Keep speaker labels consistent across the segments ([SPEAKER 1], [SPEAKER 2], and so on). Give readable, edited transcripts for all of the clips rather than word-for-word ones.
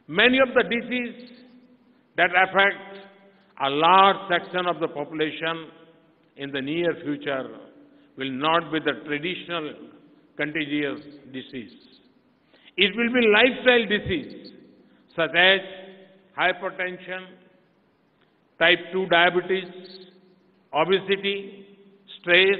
[SPEAKER 1] Many of the diseases that affect a large section of the population in the near future will not be the traditional contagious disease. It will be lifestyle disease such as hypertension, type 2 diabetes, obesity, stress.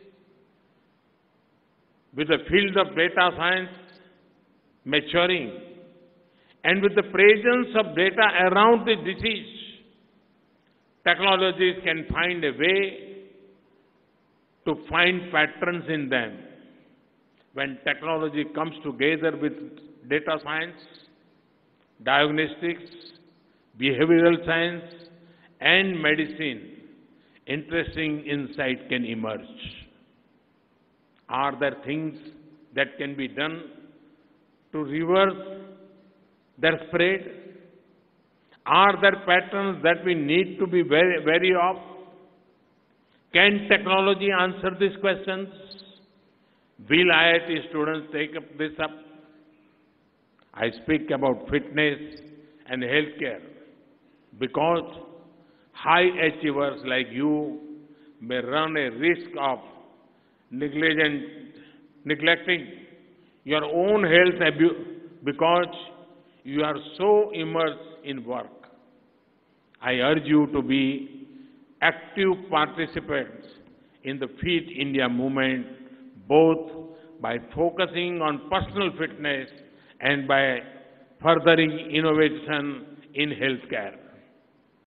[SPEAKER 1] With the field of data science maturing and with the presence of data around the disease, technologies can find a way to find patterns in them. When technology comes together with data science, diagnostics, behavioral science, and medicine, interesting insight can emerge. Are there things that can be done to reverse their spread? Are there patterns that we need to be wary of? Can technology answer these questions? Will IIT students take this up? I speak about fitness and healthcare because high achievers like you may run a risk of neglecting your own health because you are so immersed in work. I urge you to be active participants in the Fit India movement, both by focusing on personal fitness and by furthering innovation in healthcare.